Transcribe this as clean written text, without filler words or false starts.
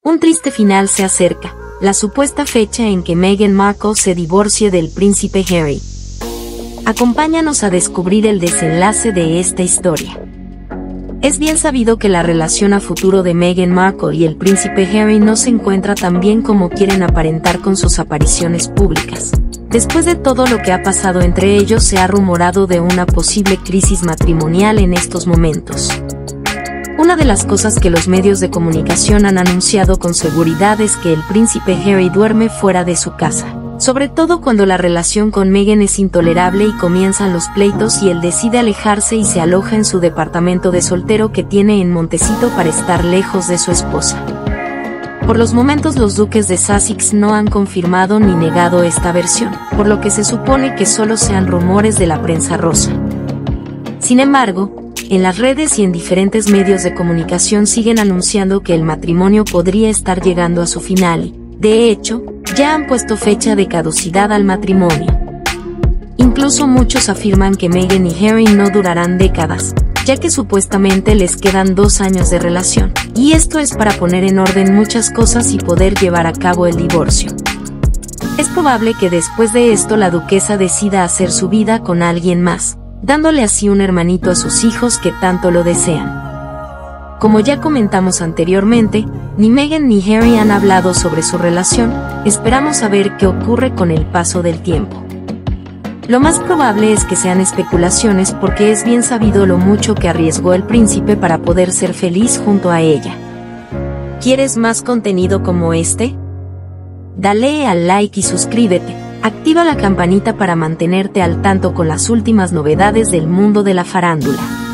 Un triste final se acerca, la supuesta fecha en que Meghan Markle se divorcie del príncipe Harry. Acompáñanos a descubrir el desenlace de esta historia. Es bien sabido que la relación a futuro de Meghan Markle y el príncipe Harry no se encuentra tan bien como quieren aparentar con sus apariciones públicas. Después de todo lo que ha pasado entre ellos, se ha rumorado de una posible crisis matrimonial en estos momentos. Una de las cosas que los medios de comunicación han anunciado con seguridad es que el príncipe Harry duerme fuera de su casa, sobre todo cuando la relación con Meghan es intolerable y comienzan los pleitos y él decide alejarse y se aloja en su departamento de soltero que tiene en Montecito para estar lejos de su esposa. Por los momentos los duques de Sussex no han confirmado ni negado esta versión, por lo que se supone que solo sean rumores de la prensa rosa. Sin embargo, en las redes y en diferentes medios de comunicación siguen anunciando que el matrimonio podría estar llegando a su final. De hecho, ya han puesto fecha de caducidad al matrimonio. Incluso muchos afirman que Meghan y Harry no durarán décadas, ya que supuestamente les quedan 2 años de relación, y esto es para poner en orden muchas cosas y poder llevar a cabo el divorcio. Es probable que después de esto la duquesa decida hacer su vida con alguien más, dándole así un hermanito a sus hijos que tanto lo desean. Como ya comentamos anteriormente, ni Meghan ni Harry han hablado sobre su relación, esperamos a ver qué ocurre con el paso del tiempo. Lo más probable es que sean especulaciones porque es bien sabido lo mucho que arriesgó el príncipe para poder ser feliz junto a ella. ¿Quieres más contenido como este? Dale al like y suscríbete, activa la campanita para mantenerte al tanto con las últimas novedades del mundo de la farándula.